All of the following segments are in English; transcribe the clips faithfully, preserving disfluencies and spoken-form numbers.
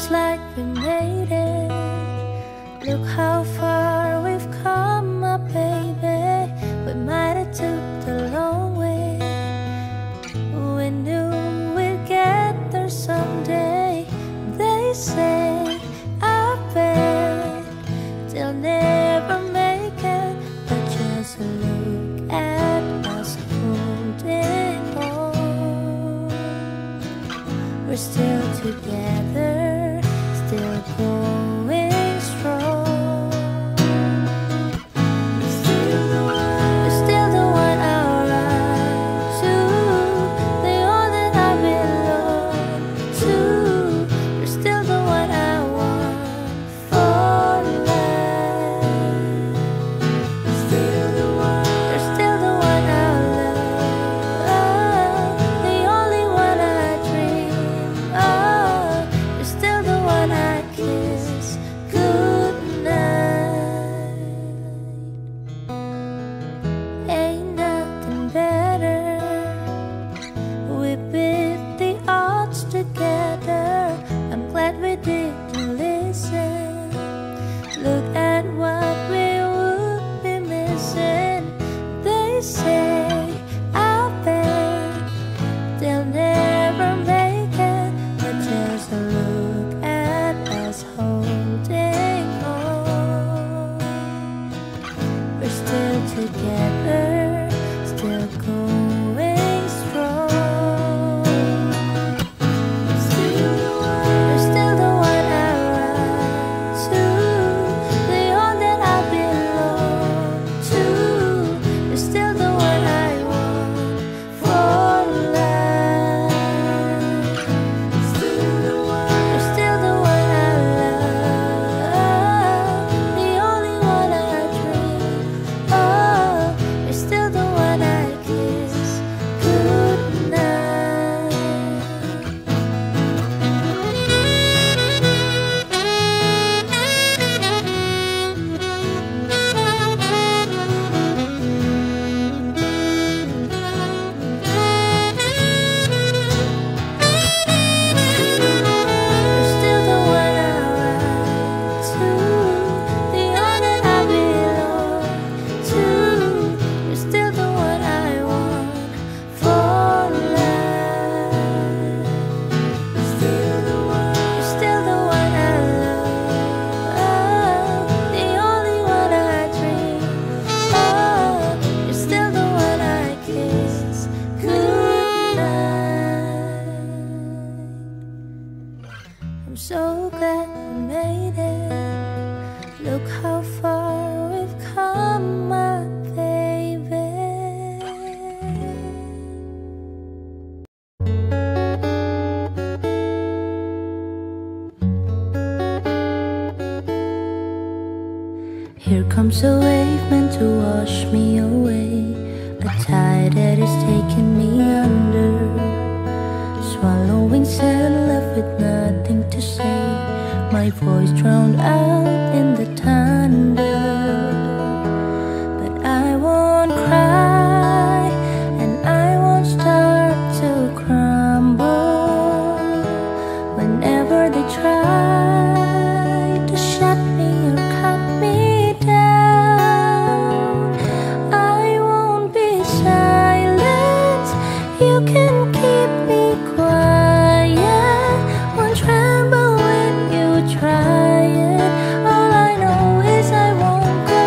Feels like we made it. Look how far we've come, my baby. We might have took the long way. We knew we'd get there someday. They say, I bet they'll never make it, but just look at us holding on. We're still together, still going strong. We're still the one, we're still the one I run to, the all that I belong to. You're still the one I want for life. You're still the one, you're still the one I love, the only one I dream of. You're still the one I kiss goodnight. Ain't nothing better. We beat the odds together. I'm glad we didn't listen. Look at what we would be missing. They say, I bet they'll never make it, but just look at us holding on. We're still together, still going strong. You're still the one, you're still the one I run to, the all that I belong to. You're still the one I want for life. You're still the one, you're still the one I love, the only one I dream of. You're still the one I kiss goodnight. You're still the one I run to, the all that I belong to. You're still the one I want for life. You're still the one, you're still the one I love, the only one I dream of. You're still the one I kiss goodnight. I'm so glad we made it. Look how far we've come, my baby. Here comes a wave meant to wash me away, a tide that is taking me under. Swallowing sand, left with nothing to say. My voice drowned out in the thunder. But I won't cry, and I won't start to crumble. Whenever they try to shut me or cut me down, I won't be silent. You can keep me quiet. Won't tremble when you try it. All I know is I won't go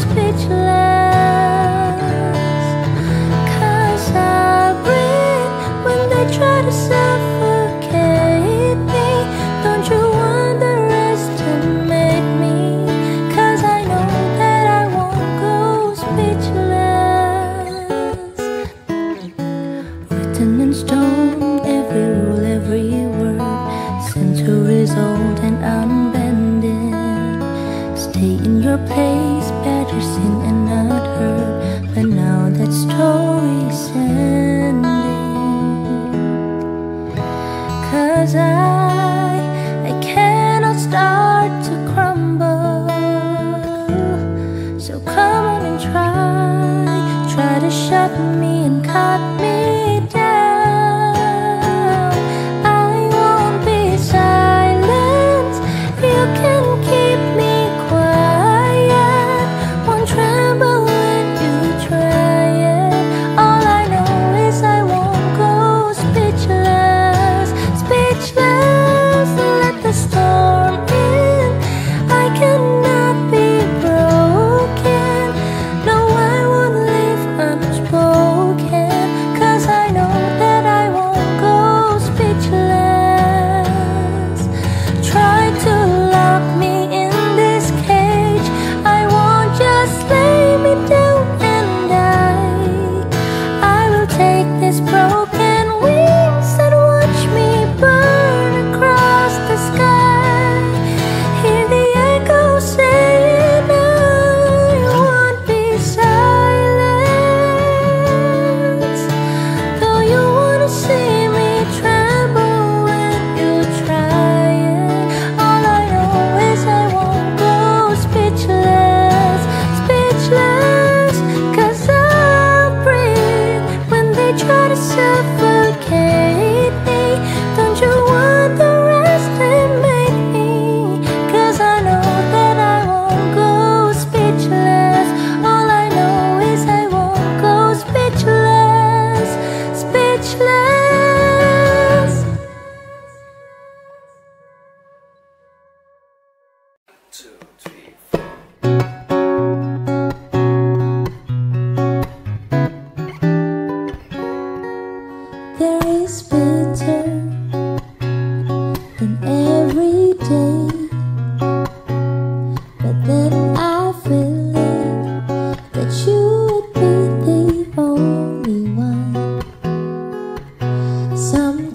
speechless. 'Cause I'll breathe when they try to suffocate me. Don't you underestimate me, 'cause I know that I won't go speechless. Written in stone, every rule, every word, centuries old and unbending. Stay in your place, better seen and not heard. But now that story's ending. 'Cause I, I cannot start to crumble. So come on and try, try to shut me and cut me down. I won't be silent.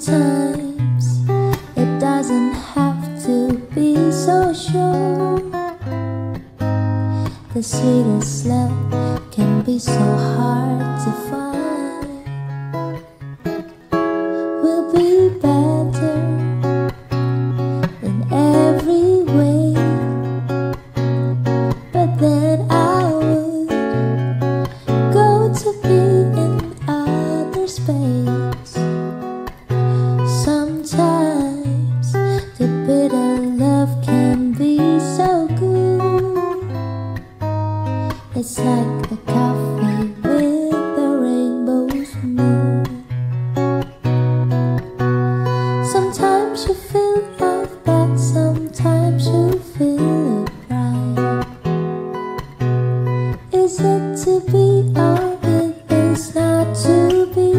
Sometimes it doesn't have to be so sure. The sweetest love can be so hard to find. We'll be better in every way, but then I would go to be in outer space. Sometimes the bitter love can be so good. It's like a coffee with a rainbow's moon. Sometimes you feel love, but sometimes you feel it right. Is it to be or it is not to be?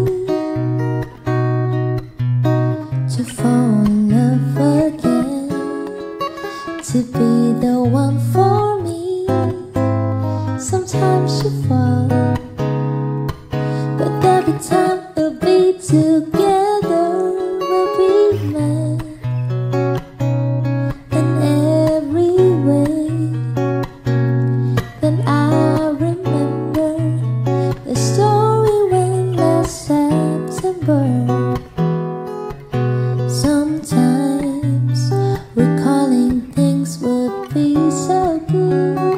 To fall in love again, to be the one for me. Sometimes you fall, but every time we'll be together, we'll be mad in every way. Then I remember the story when last September. Sometimes recalling things would be so good.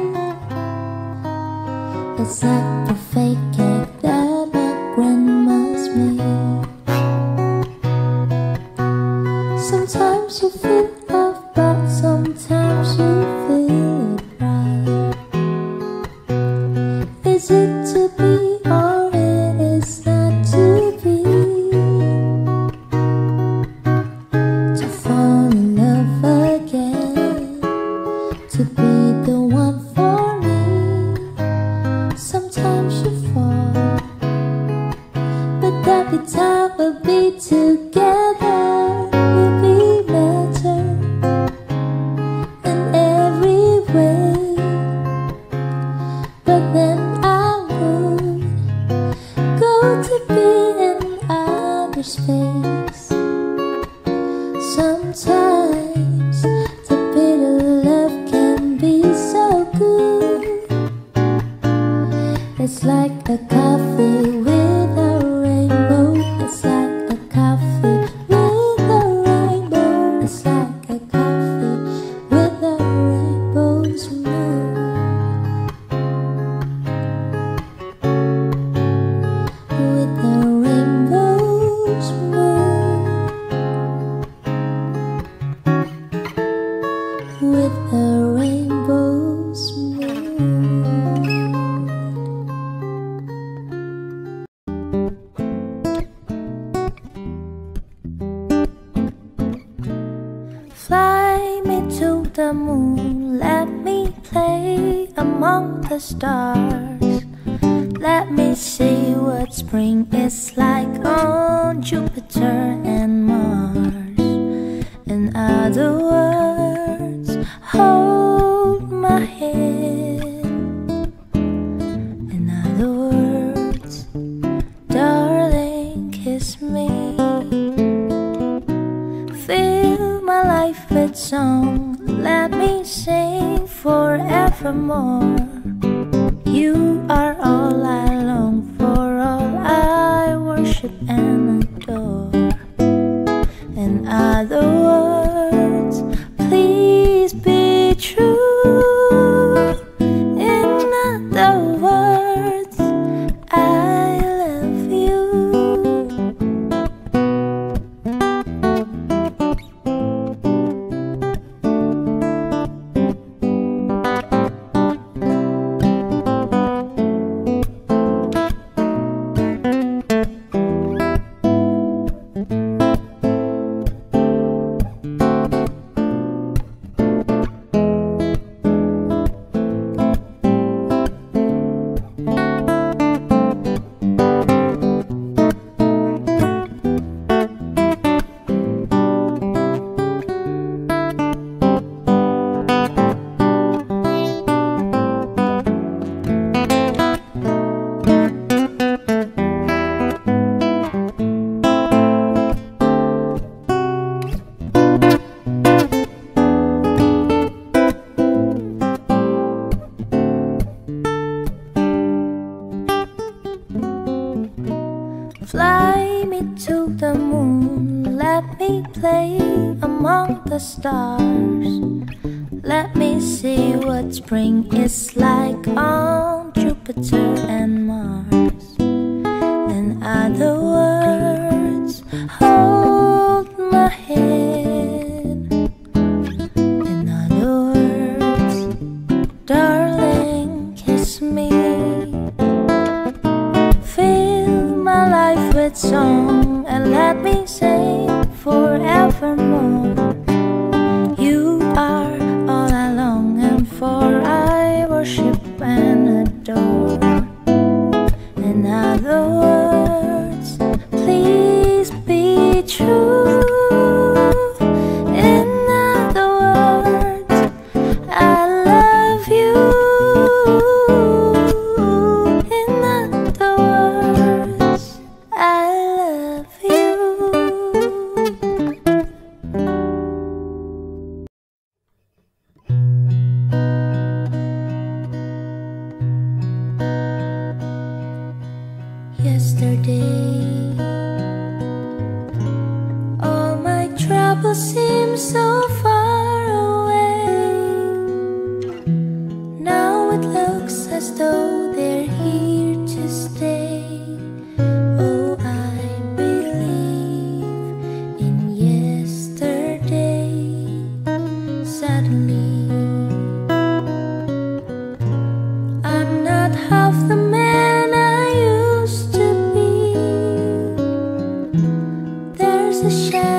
It's like the fake cake that my grandma's made. Sometimes you feel love, but sometimes you feel it right. Is it to be or it is not to be? To fall in love again, to be the one for me. Sometimes you fall, but every time we'll be together, we'll be better in every way. But then I would go to be in outer space. Sometimes the bitter love can be so good. It's like a coffee with a rainbow. It's like a coffee with a rainbow. It's like a coffee with a rainbow's moon. With a rainbow's moon. With a rainbow's moon. Fly me to the moon, let me play among the stars. Let me see what spring is like on Jupiter and Mars. In other words, hold my hand. In other words, darling, kiss me. Fill my life with song, let me sing forevermore. You are all I long for, all I worship and adore. In other words, please be true. In other words, I love you. let me play among the stars. Let me see what spring is like on Jupiter and Mars. In other words, hold my hand. In other words, darling, kiss me. Fill my life with song and let me sing forevermore. You are all I long and for, I worship and adore. In other words, please be true. In other words, I love you. In other words, I love you. Yesterday, all my troubles seem so far away. Now it looks as though they're here to stay. Oh, I believe in yesterday. Suddenly, I'm not half the man I used to be. There's a shadow